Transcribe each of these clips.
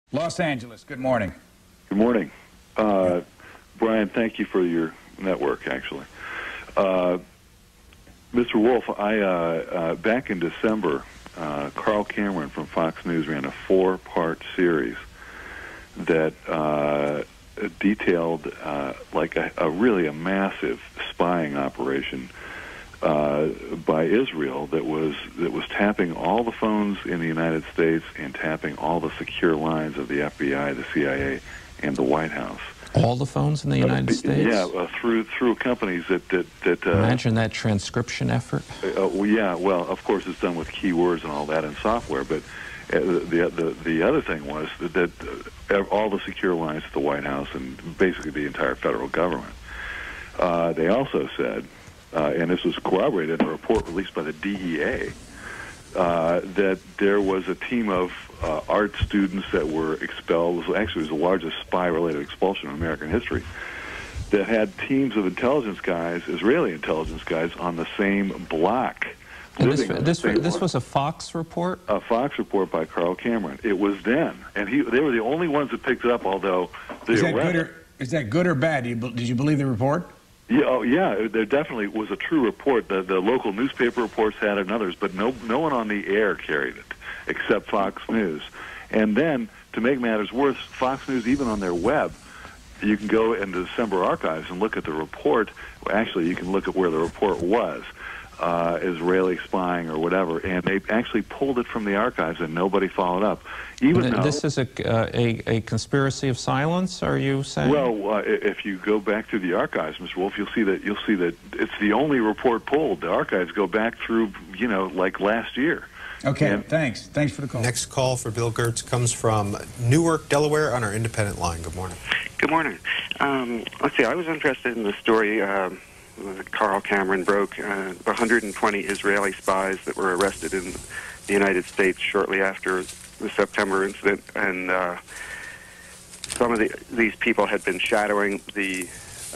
Los Angeles, good morning. Good morning. Brian, thank you for your network, actually. Mr. Wolf, back in December, Carl Cameron from Fox News ran a 4-part series that detailed really a massive spying operation by Israel that was tapping all the phones in the United States and tapping all the secure lines of the FBI, the CIA, and the White House. All the phones in the United States? Yeah, through companies that imagine that transcription effort. Yeah, well, of course it's done with keywords and all that in software, but the other thing was that all the secure lines to the White House and basically the entire federal government. They also said, and this was corroborated in a report released by the DEA, that there was a team of art students that were expelled. Actually, it was the largest spy-related expulsion in American history, that had teams of intelligence guys, Israeli intelligence guys, on the same block. And this was a Fox report? A Fox report by Carl Cameron. It was then. And they were the only ones that picked it up, although... Is that good or bad? Did you believe the report? Yeah, yeah, there definitely was a true report. The local newspaper reports had it and others, but no one on the air carried it, except Fox News. And then, to make matters worse, Fox News, even on their web, you can go into the December archives and look at the report. Actually, you can look at where the report was, Israeli spying or whatever, and they actually pulled it from the archives and nobody followed up. Even though, this is a conspiracy of silence, are you saying? Well, if you go back to the archives, Mr. Wolf, you'll see that it's the only report pulled. The archives go back through, like last year. Okay, thanks. Thanks for the call. Next call for Bill Gertz comes from Newark, Delaware, on our independent line. Good morning. Good morning. Let's see, I was interested in the story Carl Cameron broke, 120 Israeli spies that were arrested in the United States shortly after the September incident, and some of these people had been shadowing the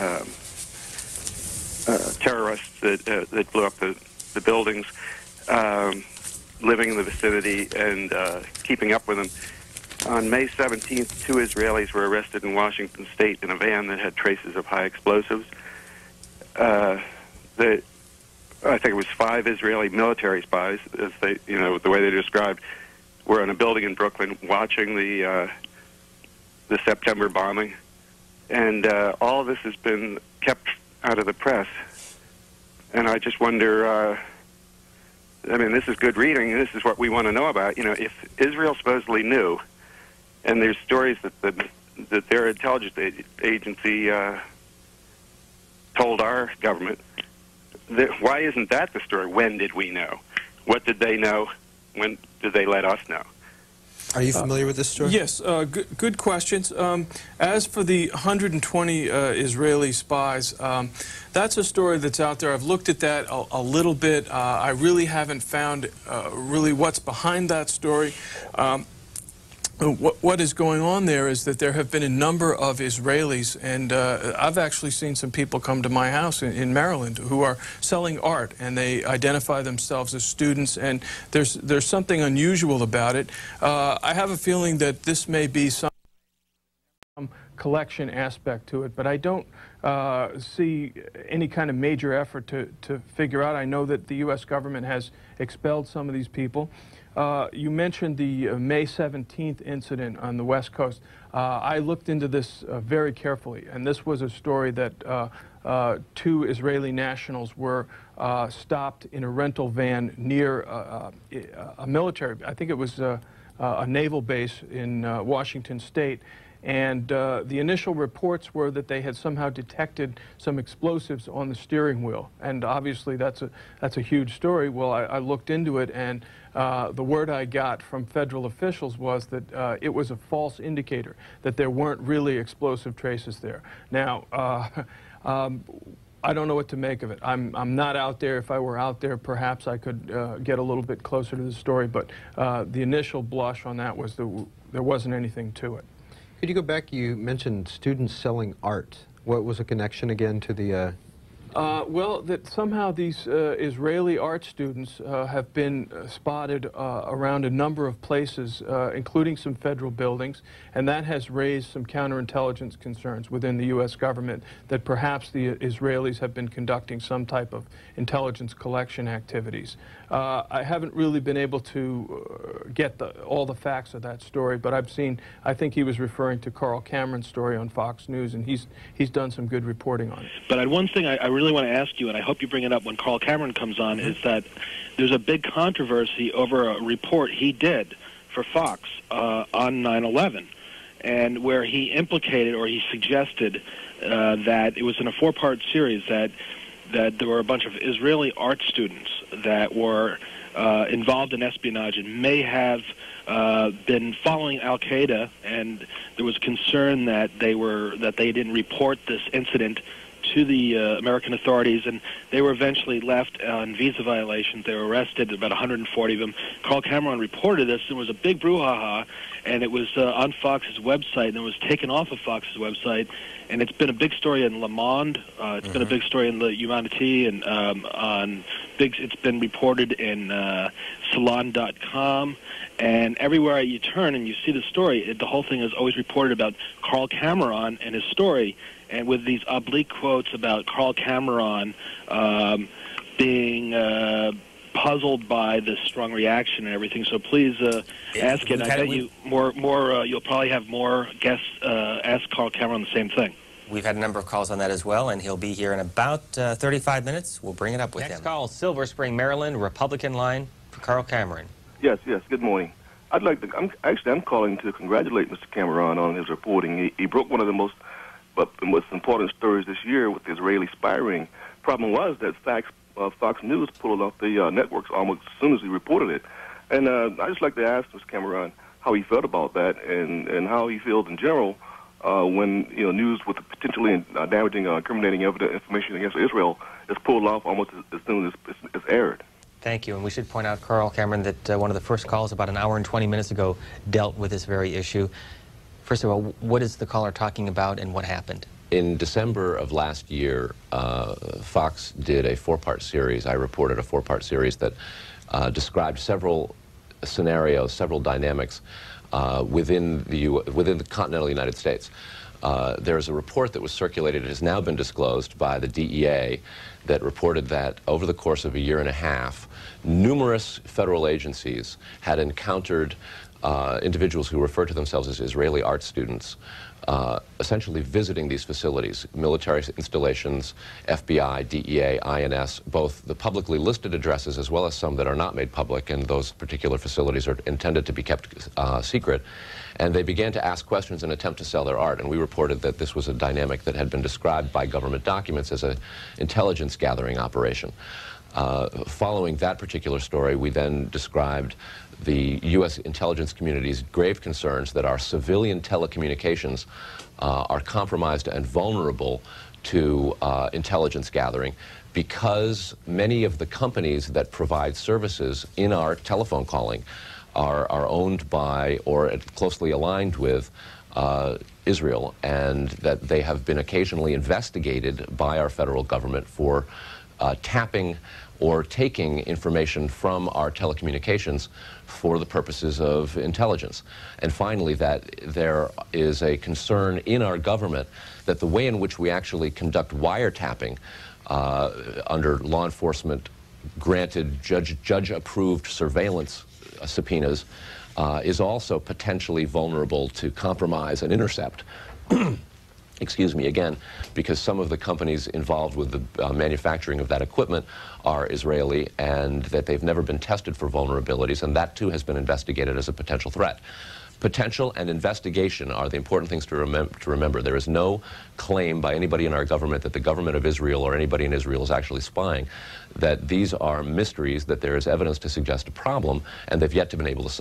terrorists that blew up the buildings, living in the vicinity and keeping up with them. On May 17th, 2 Israelis were arrested in Washington State in a van that had traces of high explosives. I think it was 5 Israeli military spies, as they, the way they described, were in a building in Brooklyn watching the September bombing, and all of this has been kept out of the press. And I just wonder. I mean, this is good reading. This is what we want to know about. If Israel supposedly knew, and there's stories that their intelligence agency told our government, why isn't that the story? When did we know? What did they know? When did they let us know? Are you familiar with this story? Yes, good questions. As for the 120 Israeli spies, that's a story that's out there. I've looked at that a little bit. I really haven't found really what's behind that story. What is going on there is that there have been a number of Israelis, and I've actually seen some people come to my house in Maryland who are selling art, and they identify themselves as students, and there's something unusual about it. I have a feeling that this may be some collection aspect to it, but I don't see any kind of major effort to figure out. I know that the U.S. government has expelled some of these people. You mentioned the May 17th incident on the West Coast. I looked into this very carefully, and this was a story that 2 Israeli nationals were stopped in a rental van near a military, I think it was a naval base in Washington State. And the initial reports were that they had somehow detected some explosives on the steering wheel, and obviously that's a huge story. Well, I looked into it, and the word I got from federal officials was that it was a false indicator, that there weren't really explosive traces there. Now, I don't know what to make of it. I'm not out there. If I were out there, perhaps I could get a little bit closer to the story, but the initial blush on that was that there wasn't anything to it. Could you go back? You mentioned students selling art. What was the connection again to the Well, that somehow these Israeli art students have been spotted around a number of places, including some federal buildings, and that has raised some counterintelligence concerns within the U.S. government that perhaps the Israelis have been conducting some type of intelligence collection activities. I haven't really been able to get all the facts of that story, but I think he was referring to Carl Cameron's story on Fox News, and he's done some good reporting on it. But one thing I really want to ask you, and I hope you bring it up when Carl Cameron comes on, is that there's a big controversy over a report he did for Fox on 9/11, and where he implicated or he suggested that it was in a four-part series that there were a bunch of Israeli art students that were involved in espionage and may have been following Al-Qaeda, and there was concern that they didn't report this incident to the American authorities, and they were eventually left on visa violations. They were arrested, about 140 of them. Carl Cameron reported this. There was a big brouhaha, and it was on Fox's website, and it was taken off of Fox's website, and it's been a big story in Le Monde. It's been a big story in Le Humanité, and it's been reported in Salon.com, and everywhere you turn and you see the story, the whole thing is always reported about Carl Cameron and his story, and with these oblique quotes about Carl Cameron being puzzled by this strong reaction and everything. So please ask it. I bet you'll probably have more guests ask Carl Cameron the same thing. We've had a number of calls on that as well, and he'll be here in about 35 minutes. We'll bring it up with him. Next call, Silver Spring, Maryland, Republican line for Carl Cameron. Yes. Good morning. I'm calling to congratulate Mr. Cameron on his reporting. He broke one of the most important stories this year with the Israeli spy ring. Problem was that Fox News pulled off the networks almost as soon as he reported it. And I'd just like to ask Mr. Cameron how he felt about that, and how he feels in general when news with potentially damaging, incriminating information against Israel is pulled off almost as soon as it's aired. Thank you. And we should point out, Carl Cameron, that one of the first calls about an hour and 20 minutes ago dealt with this very issue. First of all, what is the caller talking about, and what happened? In December of last year, Fox did a four-part series. I reported a four-part series that described several scenarios, several dynamics within the continental United States. There's a report that was circulated, it has now been disclosed by the DEA, that reported that over the course of a year and a half, numerous federal agencies had encountered individuals who refer to themselves as Israeli art students, essentially visiting these facilities, military installations, FBI, DEA, INS, both the publicly listed addresses as well as some that are not made public, and those particular facilities are intended to be kept secret. And they began to ask questions and attempt to sell their art, and we reported that this was a dynamic that had been described by government documents as an intelligence gathering operation. Following that particular story, we then described the U.S. intelligence community's grave concerns that our civilian telecommunications are compromised and vulnerable to intelligence gathering, because many of the companies that provide services in our telephone calling are owned by or closely aligned with Israel, and that they have been occasionally investigated by our federal government for tapping or taking information from our telecommunications for the purposes of intelligence. And finally, that there is a concern in our government that the way in which we actually conduct wiretapping under law enforcement granted judge-approved surveillance subpoenas is also potentially vulnerable to compromise and intercept. Excuse me, again, because some of the companies involved with the manufacturing of that equipment are Israeli, and that they've never been tested for vulnerabilities, and that too has been investigated as a potential threat. Potential and investigation are the important things to remember. There is no claim by anybody in our government that the government of Israel or anybody in Israel is actually spying, that these are mysteries, that there is evidence to suggest a problem, and they've yet to been able to solve it.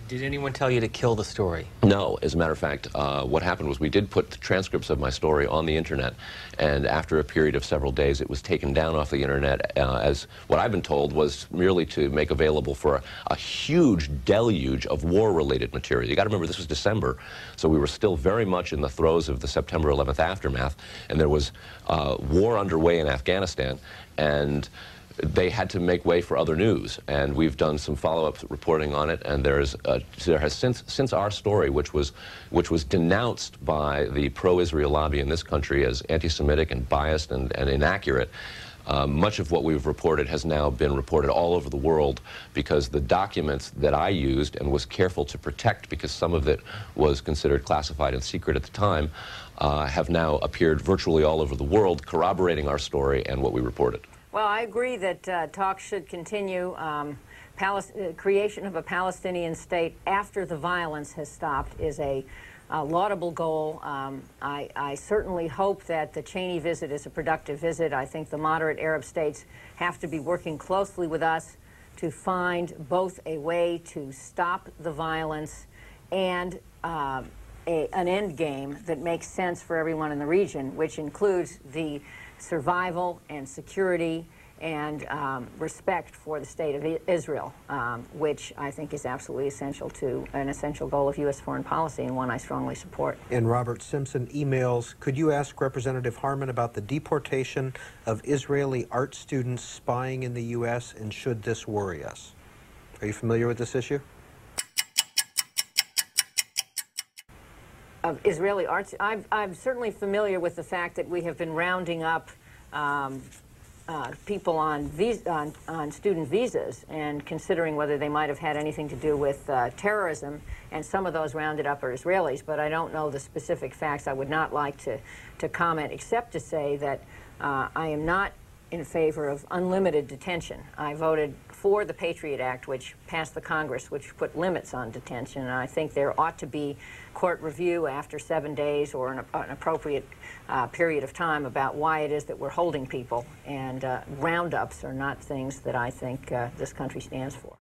Did anyone tell you to kill the story? No, as a matter of fact, what happened was we did put the transcripts of my story on the internet, and after a period of several days it was taken down off the internet as what I've been told was merely to make available for a huge deluge of war-related material. You got to remember this was December, so we were still very much in the throes of the September 11th aftermath, and there was war underway in Afghanistan, and they had to make way for other news, and we've done some follow-up reporting on it, and there has since our story, which was denounced by the pro-Israel lobby in this country as anti-Semitic and biased and inaccurate, much of what we've reported has now been reported all over the world because the documents that I used and was careful to protect, because some of it was considered classified and secret at the time, have now appeared virtually all over the world, corroborating our story and what we reported. Well, I agree that talks should continue. Creation of a Palestinian state after the violence has stopped is a laudable goal. I certainly hope that the Cheney visit is a productive visit. I think the moderate Arab states have to be working closely with us to find both a way to stop the violence and an end game that makes sense for everyone in the region, which includes the survival and security and respect for the state of Israel, which I think is absolutely essential to an essential goal of U.S. foreign policy and one I strongly support. And Robert Simpson emails, could you ask Representative Harman about the deportation of Israeli art students spying in the U.S., and should this worry us? Are you familiar with this issue? Of Israeli arts, I'm certainly familiar with the fact that we have been rounding up people on student visas and considering whether they might have had anything to do with terrorism, and some of those rounded up are Israelis, but I don't know the specific facts. I would not like to comment, except to say that I am not in favor of unlimited detention. I voted for the Patriot Act, which passed the Congress, which put limits on detention, and I think there ought to be court review after 7 days or an appropriate period of time about why it is that we're holding people, and roundups are not things that I think this country stands for.